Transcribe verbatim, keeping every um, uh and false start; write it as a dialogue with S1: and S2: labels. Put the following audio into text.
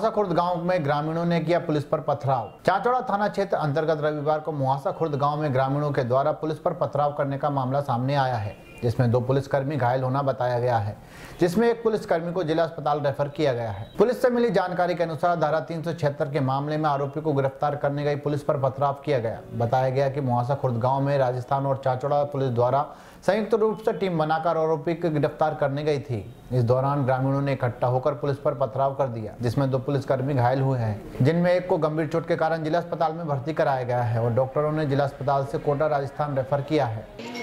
S1: मुहासा खुर्द गांव में ग्रामीणों ने किया पुलिस पर पथराव। चाचौड़ा थाना क्षेत्र अंतर्गत रविवार को मुहासा खुर्द गांव में ग्रामीणों के द्वारा पुलिस पर पथराव करने का मामला सामने आया है, जिसमें दो पुलिसकर्मी घायल होना बताया गया है, जिसमें एक पुलिसकर्मी को जिला अस्पताल रेफर किया गया है। पुलिस से मिली जानकारी के अनुसार धारा तीन सौ छिहत्तर के मामले में आरोपी को गिरफ्तार करने गई पुलिस पर पथराव किया गया। बताया गया कि मुहासा खुर्द गांव में राजस्थान और चाचौड़ा पुलिस द्वारा संयुक्त रूप से टीम बनाकर आरोपी को गिरफ्तार करने गई थी। इस दौरान ग्रामीणों ने इकट्ठा होकर पुलिस पर पथराव कर दिया, जिसमें दो पुलिसकर्मी घायल हुए हैं, जिनमें एक को गंभीर चोट के कारण जिला अस्पताल में भर्ती कराया गया है और डॉक्टरों ने जिला अस्पताल से कोटा राजस्थान रेफर किया है।